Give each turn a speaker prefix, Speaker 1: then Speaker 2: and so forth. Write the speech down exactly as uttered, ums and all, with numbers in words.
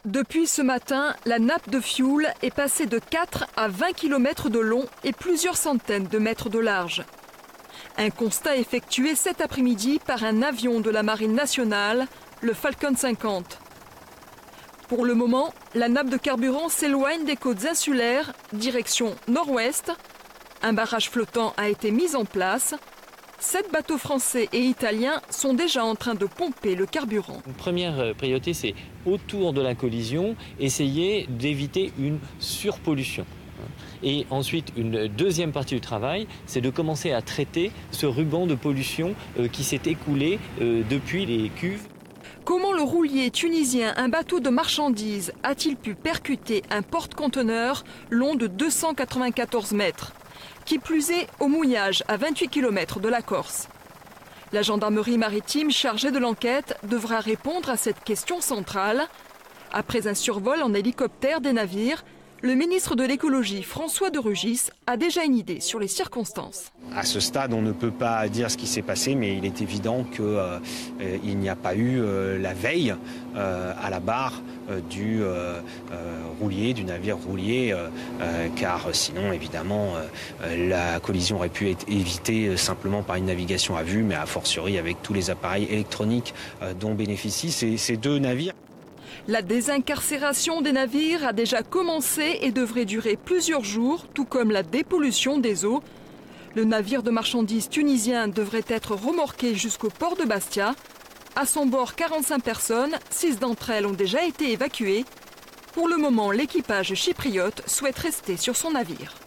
Speaker 1: Depuis ce matin, la nappe de fioul est passée de quatre à vingt kilomètres de long et plusieurs centaines de mètres de large. Un constat effectué cet après-midi par un avion de la Marine nationale, le Falcon cinquante. Pour le moment, la nappe de carburant s'éloigne des côtes insulaires, direction nord-ouest. Un barrage flottant a été mis en place. Sept bateaux français et italiens sont déjà en train de pomper le carburant.
Speaker 2: Une première priorité, c'est autour de la collision, essayer d'éviter une surpollution. Et ensuite, une deuxième partie du travail, c'est de commencer à traiter ce ruban de pollution qui s'est écoulé depuis les cuves.
Speaker 1: Comment le roulier tunisien, un bateau de marchandises, a-t-il pu percuter un porte-conteneur long de deux cent quatre-vingt-quatorze mètres? Qui plus est, au mouillage, à vingt-huit kilomètres de la Corse. La gendarmerie maritime chargée de l'enquête devra répondre à cette question centrale. Après un survol en hélicoptère des navires, le ministre de l'écologie, François de Rungis, a déjà une idée sur les circonstances.
Speaker 3: À ce stade, on ne peut pas dire ce qui s'est passé, mais il est évident qu'il euh, n'y a pas eu euh, la veille euh, à la barre euh, du euh, euh, roulier, du navire roulier, euh, euh, car sinon, évidemment, euh, la collision aurait pu être évitée simplement par une navigation à vue, mais a fortiori avec tous les appareils électroniques euh, dont bénéficient ces, ces deux navires.
Speaker 1: La désincarcération des navires a déjà commencé et devrait durer plusieurs jours, tout comme la dépollution des eaux. Le navire de marchandises tunisien devrait être remorqué jusqu'au port de Bastia. À son bord, quarante-cinq personnes, six d'entre elles ont déjà été évacuées. Pour le moment, l'équipage chypriote souhaite rester sur son navire.